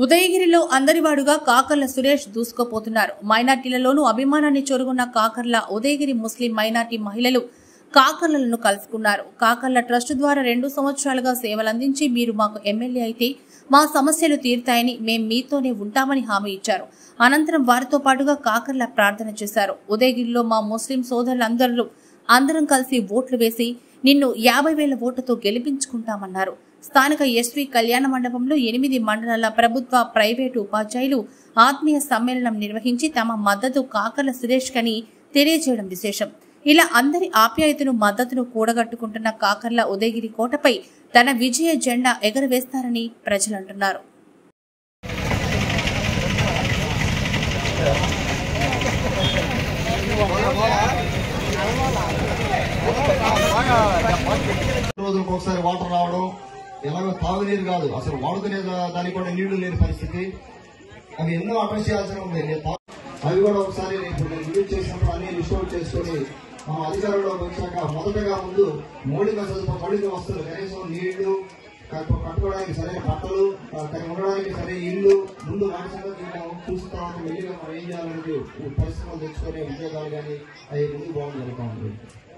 ఉదయగిరిలో అందరివాడుగా కాకర్ల సురేష్ దూసుకుపోతున్నారు. మైనార్టీలలోనూ అభిమానాన్ని చొరుగున్న కాకర్ల ఉదయగిరి ముస్లిం మైనార్టీ మహిళలు కాకర్లను కలుసుకున్నారు. కాకర్ల ట్రస్ట్ ద్వారా 2 సంవత్సరాలుగా సేవలందించి మీరు మాకు ఎమ్మెల్యే అయితే మా సమస్యలు తీరుతాయని మేం మీతోనే ఉంటామని హామీ ఇచ్చారు. అనంతరం వారితో పాటుగా కాకర్ల ప్రార్థన చేశారు. ఉదయగిరిలో మా ముస్లిం అందరం కలిసి ఓట్లు వేసి నిన్ను 50,000 ఓట్లతో గెలిపించుకుంటామన్నారు. స్థానిక ఎస్వి కళ్యాణ మండపంలో 8 మండలాల ప్రభుత్వ, ప్రైవేటు ఉపాధ్యాయులు ఆత్మీయ సమ్మేళనం నిర్వహించి తమ మద్దతు కాకర్ల సురేష్ కని తెలియజేయడం విశేషం. ఇలా అందరి ఆప్యాయతను, మద్దతును కూడగట్టుకుంటున్న కాకర్ల ఉదయగిరి కోటపై తన విజయ జెండా ఎగరవేస్తారని ప్రజలంటున్నారు. రోజులకు ఒకసారి వాటర్ రావడం, ఎలాగో తాగునీరు కాదు అసలు వాడుకునే దానికి కూడా నీళ్లు లేని పరిస్థితి. అవి ఎన్నో అడ్రస్ చేయాల్సి ఉంది. అవి కూడా ఒకసారి ఇప్పుడు నేను విజిట్ చేసినప్పుడు అన్ని లిస్ట్ అవుట్ చేసుకుని మనం అధికారంలోకి వచ్చాక మొదటగా ముందు మౌలిక వస్తువులు, కనీసం నీళ్లు, కట్టుకోవడానికి సరైన బట్టలు, ఉండడానికి సరైన ఇల్లు ముందు వాటి సంగతి చూస్తామని మెల్లిగా మనం ఏం చేయాలంటే పరిశ్రమలు తెచ్చుకొని ఉద్యోగాలు కానీ అవి ముందు బాగుంది జరుగుతూ ఉంటుంది.